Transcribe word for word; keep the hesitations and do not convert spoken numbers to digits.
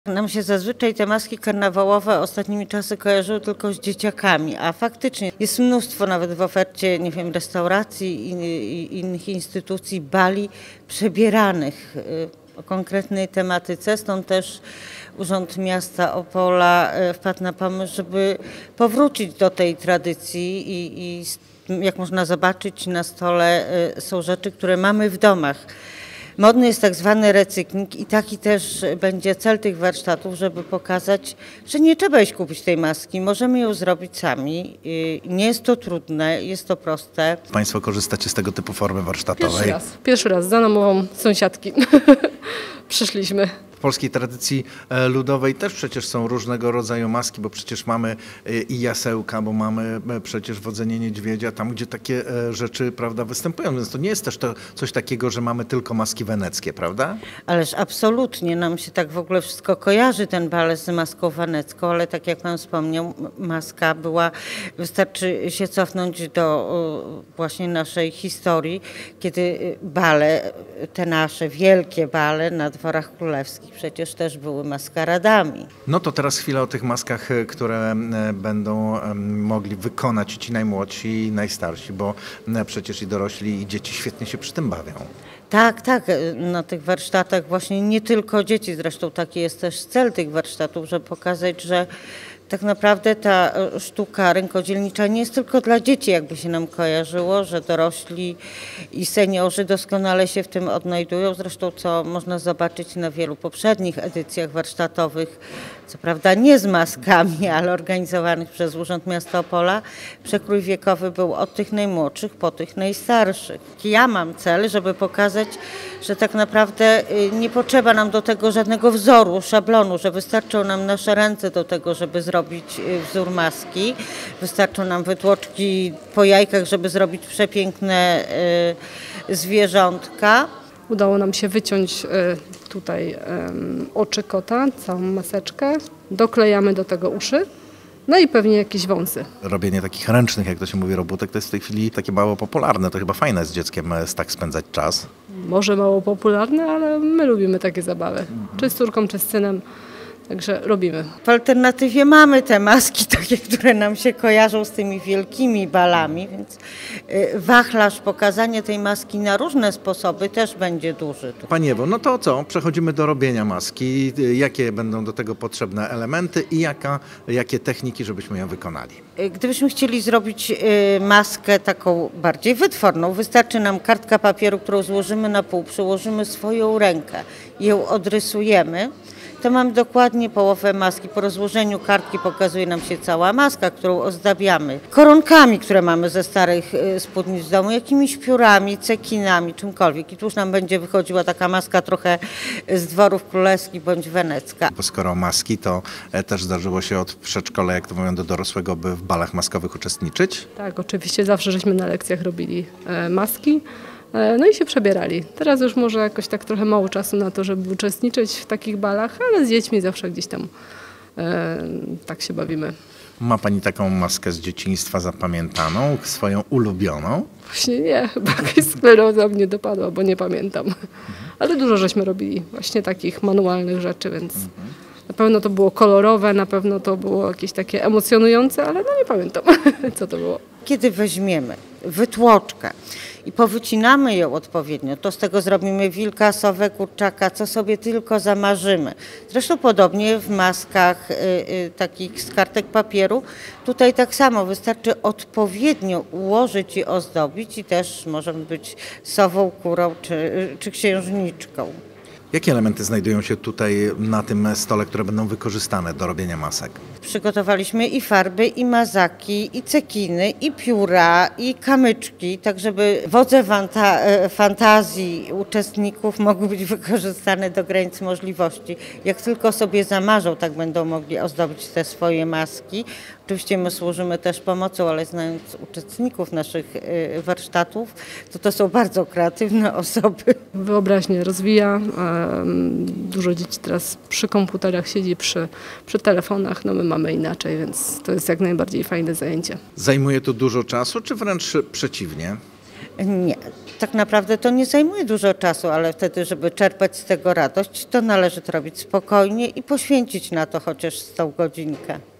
Nam się zazwyczaj te maski karnawałowe ostatnimi czasy kojarzyły tylko z dzieciakami, a faktycznie jest mnóstwo nawet w ofercie, nie wiem, restauracji i, i innych instytucji bali przebieranych o konkretnej tematyce. Stąd też Urząd Miasta Opola wpadł na pomysł, żeby powrócić do tej tradycji i, i jak można zobaczyć, na stole są rzeczy, które mamy w domach. Modny jest tak zwany recykling i taki też będzie cel tych warsztatów, żeby pokazać, że nie trzeba iść kupić tej maski, możemy ją zrobić sami. Nie jest to trudne, jest to proste. Państwo korzystacie z tego typu formy warsztatowej? Pierwszy raz, pierwszy raz za namową sąsiadki przyszliśmy. W polskiej tradycji ludowej też przecież są różnego rodzaju maski, bo przecież mamy i jasełka, bo mamy przecież wodzenie niedźwiedzia, tam gdzie takie rzeczy, prawda, występują. Więc to nie jest też to coś takiego, że mamy tylko maski weneckie, prawda? Ależ absolutnie, nam się tak w ogóle wszystko kojarzy, ten bal z maską wenecką, ale tak jak pan wspomniał, maska była, wystarczy się cofnąć do właśnie naszej historii, kiedy bale, te nasze wielkie bale na dworach królewskich przecież też były maskaradami. No to teraz chwilę o tych maskach, które będą mogli wykonać ci najmłodsi i najstarsi, bo przecież i dorośli, i dzieci świetnie się przy tym bawią. Tak, tak, na tych warsztatach właśnie nie tylko dzieci, zresztą taki jest też cel tych warsztatów, żeby pokazać, że tak naprawdę ta sztuka rękodzielnicza nie jest tylko dla dzieci, jakby się nam kojarzyło, że dorośli i seniorzy doskonale się w tym odnajdują. Zresztą co można zobaczyć na wielu poprzednich edycjach warsztatowych, co prawda nie z maskami, ale organizowanych przez Urząd Miasta Opola. Przekrój wiekowy był od tych najmłodszych po tych najstarszych. Ja mam cel, żeby pokazać, że tak naprawdę nie potrzeba nam do tego żadnego wzoru, szablonu, że wystarczą nam nasze ręce do tego, żeby zrobić wzór maski. Wystarczą nam wytłoczki po jajkach, żeby zrobić przepiękne zwierzątka. Udało nam się wyciąć tutaj oczy kota, całą maseczkę. Doklejamy do tego uszy. No i pewnie jakieś wąsy. Robienie takich ręcznych, jak to się mówi, robótek, to jest w tej chwili takie mało popularne. To chyba fajne z dzieckiem tak spędzać czas. Może mało popularne, ale my lubimy takie zabawy. Mhm. Czy z córką, czy z synem. Także robimy. W alternatywie mamy te maski, takie, które nam się kojarzą z tymi wielkimi balami, więc wachlarz, pokazanie tej maski na różne sposoby też będzie duży. Pani Ewo, no to co? Przechodzimy do robienia maski. Jakie będą do tego potrzebne elementy i jaka, jakie techniki, żebyśmy ją wykonali? Gdybyśmy chcieli zrobić maskę taką bardziej wytworną, wystarczy nam kartka papieru, którą złożymy na pół, przyłożymy swoją rękę i ją odrysujemy. To mam dokładnie połowę maski. Po rozłożeniu kartki pokazuje nam się cała maska, którą ozdabiamy koronkami, które mamy ze starych spódnic w domu, jakimiś piórami, cekinami, czymkolwiek. I tu już nam będzie wychodziła taka maska trochę z dworów królewskich bądź wenecka. Bo skoro maski, to też zdarzyło się od przedszkola, jak to mówią, do dorosłego, by w balach maskowych uczestniczyć? Tak, oczywiście zawsze żeśmy na lekcjach robili maski. No i się przebierali. Teraz już może jakoś tak trochę mało czasu na to, żeby uczestniczyć w takich balach, ale z dziećmi zawsze gdzieś tam e, tak się bawimy. Ma Pani taką maskę z dzieciństwa zapamiętaną, swoją ulubioną? Właśnie nie, chyba jakaś skleroza mnie dopadła, bo nie pamiętam. Mhm. Ale dużo żeśmy robili właśnie takich manualnych rzeczy, więc mhm. na pewno to było kolorowe, na pewno to było jakieś takie emocjonujące, ale no nie pamiętam, co to było. Kiedy weźmiemy wytłoczkę i powycinamy ją odpowiednio, to z tego zrobimy wilka, sowę, kurczaka, co sobie tylko zamarzymy. Zresztą podobnie w maskach y, y, takich z kartek papieru, tutaj tak samo wystarczy odpowiednio ułożyć i ozdobić i też możemy być sową, kurą czy, czy księżniczką. Jakie elementy znajdują się tutaj na tym stole, które będą wykorzystane do robienia masek? Przygotowaliśmy i farby, i mazaki, i cekiny, i pióra, i kamyczki, tak żeby wodze fanta fantazji uczestników mogły być wykorzystane do granic możliwości. Jak tylko sobie zamarzą, tak będą mogli ozdobić te swoje maski. Oczywiście my służymy też pomocą, ale znając uczestników naszych warsztatów, to to są bardzo kreatywne osoby. Wyobraźnię rozwija. Dużo dzieci teraz przy komputerach siedzi, przy, przy telefonach. No my mamy inaczej, więc to jest jak najbardziej fajne zajęcie. Zajmuje to dużo czasu, czy wręcz przeciwnie? Nie, tak naprawdę to nie zajmuje dużo czasu, ale wtedy, żeby czerpać z tego radość, to należy to robić spokojnie i poświęcić na to chociaż z tą godzinkę.